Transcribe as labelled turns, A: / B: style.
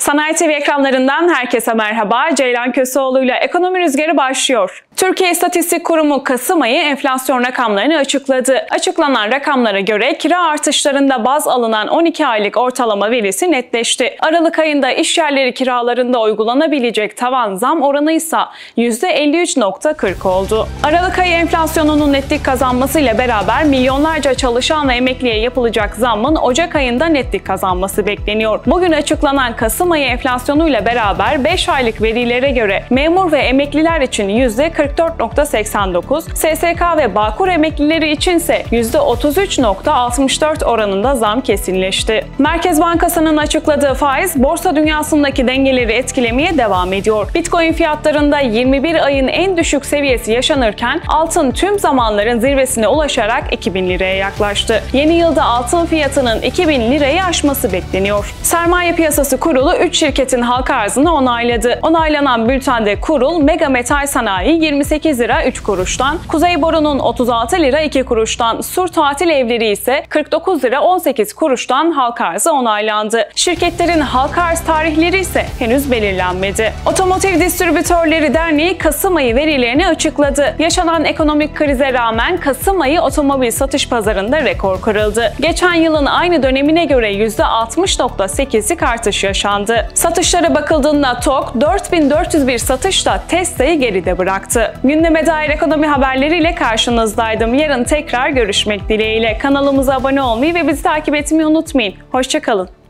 A: Sanayi TV ekranlarından herkese merhaba. Ceylan Köseoğlu ile Ekonomi Rüzgarı başlıyor. Türkiye İstatistik Kurumu Kasım ayı enflasyon rakamlarını açıkladı. Açıklanan rakamlara göre kira artışlarında baz alınan 12 aylık ortalama verisi netleşti. Aralık ayında işyerleri kiralarında uygulanabilecek tavan zam oranı ise %53.40 oldu. Aralık ayı enflasyonunun netlik kazanmasıyla beraber milyonlarca çalışan ve emekliye yapılacak zammın Ocak ayında netlik kazanması bekleniyor. Bugün açıklanan Kasım ayı enflasyonuyla beraber 5 aylık verilere göre memur ve emekliler için %44.89, SSK ve Bağkur emeklileri içinse %33.64 oranında zam kesinleşti. Merkez Bankası'nın açıkladığı faiz borsa dünyasındaki dengeleri etkilemeye devam ediyor. Bitcoin fiyatlarında 21 ayın en düşük seviyesi yaşanırken altın tüm zamanların zirvesine ulaşarak 2000 liraya yaklaştı. Yeni yılda altın fiyatının 2000 lirayı aşması bekleniyor. Sermaye Piyasası Kurulu 3 şirketin halka arzını onayladı. Onaylanan bültende kurul Mega Metal Sanayi 28 lira 3 kuruştan, Kuzey Boru'nun 36 lira 2 kuruştan, Sur Tatil Evleri ise 49 lira 18 kuruştan halka arzı onaylandı. Şirketlerin halka arz tarihleri ise henüz belirlenmedi. Otomotiv Distribütörleri Derneği Kasım ayı verilerini açıkladı. Yaşanan ekonomik krize rağmen Kasım ayı otomobil satış pazarında rekor kırıldı. Geçen yılın aynı dönemine göre %60.8'lik artış yaşandı. Satışlara bakıldığında TOG 4401 satışla Tesla'yı geride bıraktı. Gündeme dair ekonomi haberleriyle karşınızdaydım. Yarın tekrar görüşmek dileğiyle. Kanalımıza abone olmayı ve bizi takip etmeyi unutmayın. Hoşça kalın.